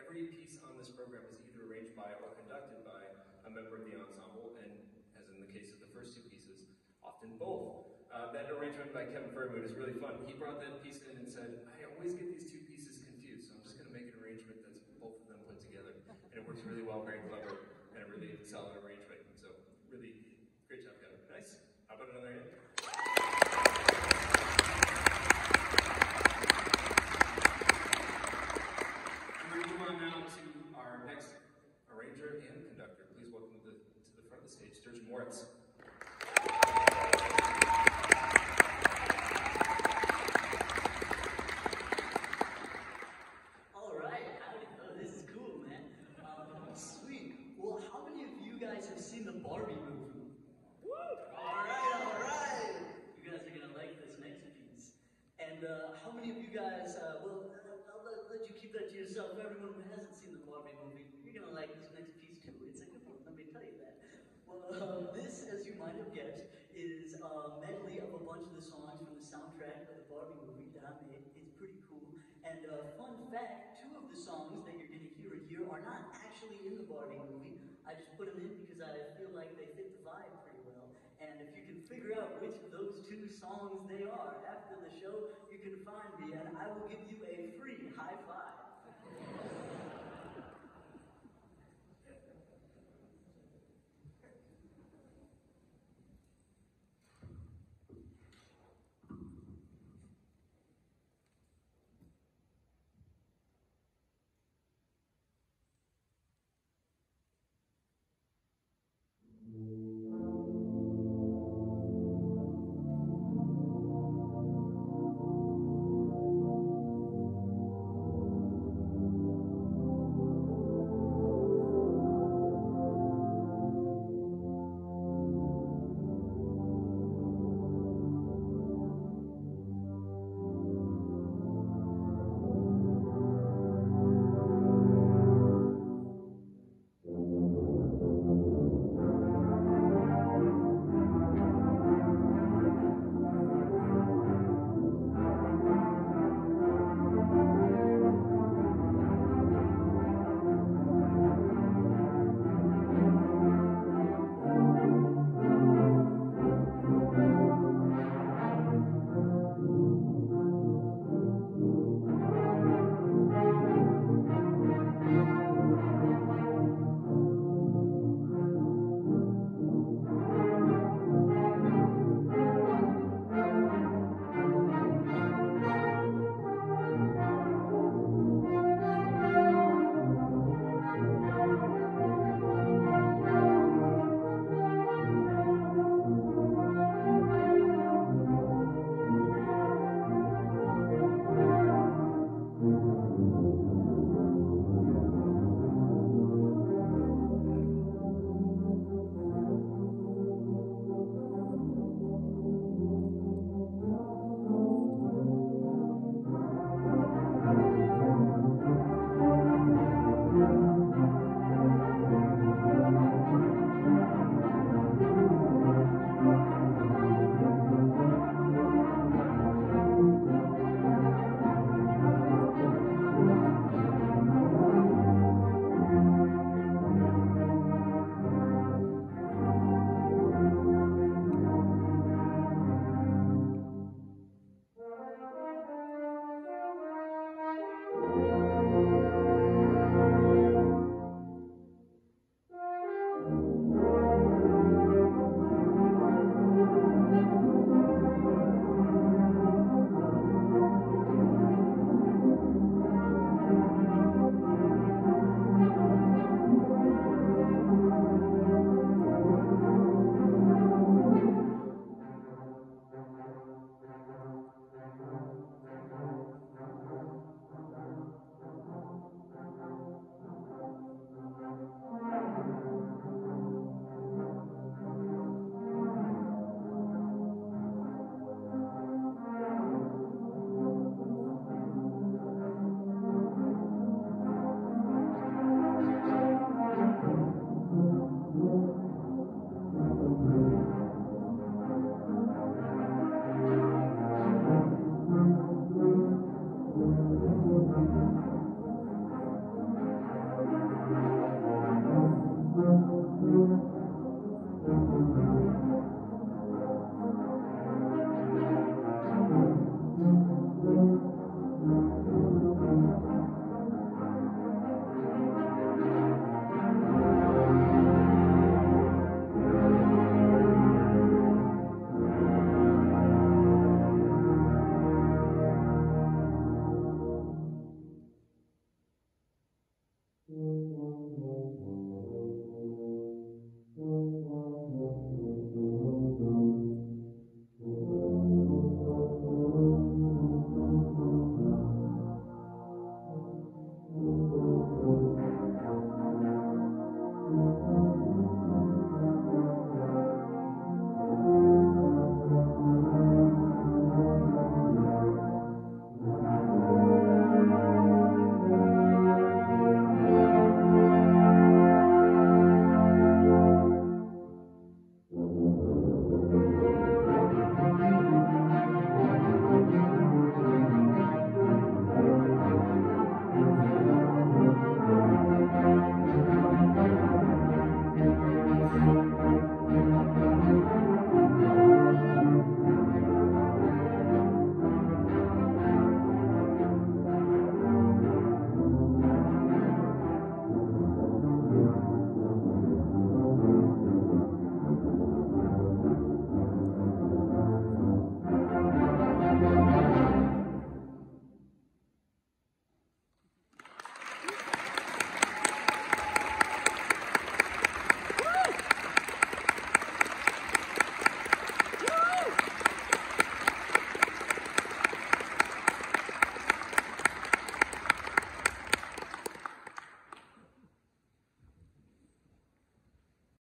every piece on this program is either arranged by or conducted by a member of the ensemble, and as in the case of the first two pieces, often both. That arrangement by Kevin Fairwood is really fun. He brought that piece in and said, I always get these two pieces confused, so I'm just going to make an arrangement that's both of them put together. And it works really well, very clever, and a really solid arrangement. So really, great job, Kevin. Nice. How about another hand? We're going to move on now to our next arranger and conductor. Please welcome to the front of the stage, Sturgeon. Alright, howdy. Oh, this is cool, man. Sweet. Well, how many of you guys have seen the Barbie movie? Woo! Alright. You guys are gonna like this next piece. And how many of you guys, well, I'll let you keep that to yourself. Everyone who hasn't seen the Barbie movie, you're gonna like this next piece too. It's a good one, let me tell you that. Well, this, as you might have guessed, is a medley of a bunch of the songs from the soundtrack of the Barbie movie that I made. It's pretty cool. And fun fact, two of the songs that you're gonna hear here are not actually in the Barbie movie. I just put them in because I feel like they fit the vibe pretty well. And if you can figure out which of those two songs they are after the show, you can find me and I will give you a free high five.